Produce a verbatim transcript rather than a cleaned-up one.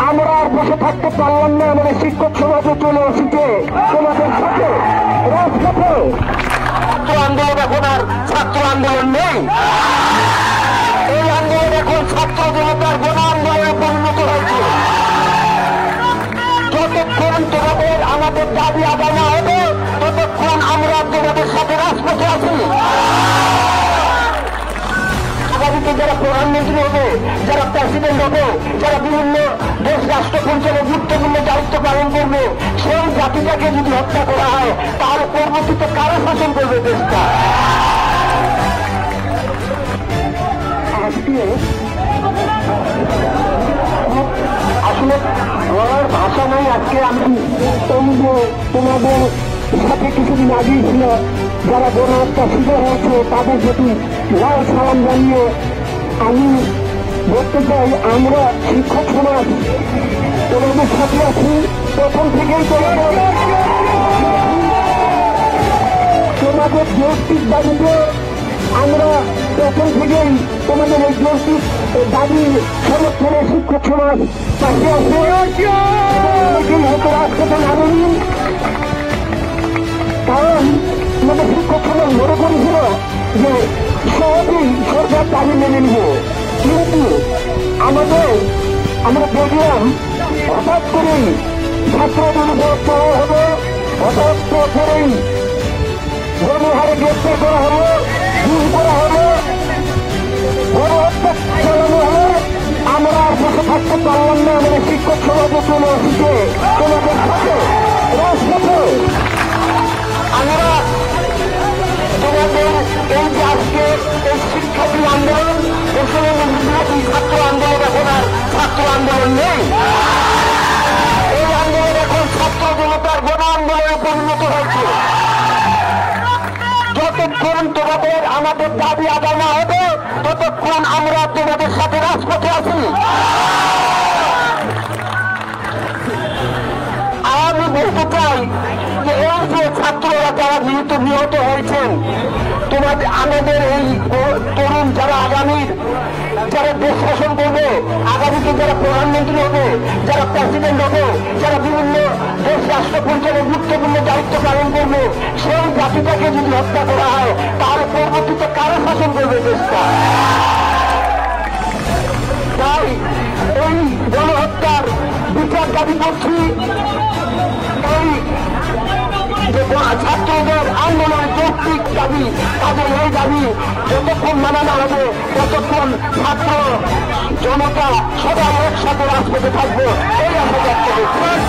আমরা আর বসে থাকতে পারলাম না। আমাদের শিক্ষক সমাজে চলে এসেছে তোমাদের সাথে রাজপথে। ছাত্র আন্দোলন এখন আর ছাত্র আন্দোলন নেই। এই আন্দোলন এখন ছাত্র জনতার গণ আন্দোলনে পরিণত হয়েছে। যতক্ষণ তোমাদের আমাদের দাবি আদায় না হবে ততক্ষণ আমরা তোমাদের সাথে রাজপথে আছি। আগামীতে যারা প্রধানমন্ত্রী হবে, যারা প্রেসিডেন্ট হবে, যারা বিভিন্ন দেশ রাষ্ট্র পরিচালনার গুরুত্বপূর্ণ দায়িত্ব পালন করবে, সেই জাতিটাকে যদি হত্যা করা হয় তাহলে পরবর্তীতে কারা শাসন করবে দেশটা? আজকে আসলে বলার ভাষা নাই। আজকে আমি তোমাদের সাথে কিছুদিন আগেই ছিল যারা গণহত্যা শিকার হয়েছে তাদের প্রতি লাল সালাম জানিয়ে আমি বলতে চাই, আমরা শিক্ষক সমাজ তোমাদের সাথে আছি। প্রথম থেকেই তোমাদের তোমাদের যৌক্তিক দাবিতে আমরা প্রথম থেকেই তোমাদের এই যৌক্তিক দাবি সমর্থনে শিক্ষক সমাজ পাশে আছে। হয়তো রাজপথে নামেনি, কারণ আমাদের শিক্ষক সমাজ মনে করেছিল যে সহজেই সরকার দাবি মেনে নিব। কিন্তু আমাদের আমরা দেখলাম হঠাৎ করেই ছাত্রদের উপর চড়া হলো, হঠাৎ করেই গণহারে গ্রেপ্তার করা হলো, গুম করা হলো, গণহত্যা চালানো হলো। আমরা আর বসে থাকতে পারলাম না। আমাদের শিক্ষক সমাজে চলে এসেছে তোমাদের সাথে রাজপথে। আমরা তোমাদের এই যে আজকে এই শিক্ষার্থী আন্দোলন, এখানে ছাত্র আন্দোলন এখন আর ছাত্র আন্দোলন নেই। এই আন্দোলন এখন ছাত্র জনতার গণ আন্দোলনে পরিণত হয়েছে। যতক্ষণ তোমাদের আমাদের দাবি আদায় না হবে ততক্ষণ আমরা তোমাদের সাথে রাজপথে আছি। আমি বলতে চাই যে এই যে ছাত্ররা যারা নিহত নিহত হয়েছেন, তোমাদের আমাদের এই তরুণ যারা আগামীর যারা দেশ শাসন করবে, আগামীতে যারা প্রধানমন্ত্রী হবে, যারা প্রেসিডেন্ট হবে, যারা বিভিন্ন দেশ রাষ্ট্র পরিচালনার গুরুত্বপূর্ণ দায়িত্ব পালন করবে, সেই জাতিটাকে যদি হত্যা করা হয় তাহলে পরবর্তীতে কারা শাসন করবে দেশটা? তাই এই গণহত্যার বিচার দাবি করছি। এই ছাত্রদের আন্দোলনের যৌক্তিক দাবি, তাদের এই দাবি যতক্ষণ মানা না হবে ততক্ষণ ছাত্র জনতা সবাই একসাথে রাজপথে থাকবো, এই আশা ব্যক্ত করছি।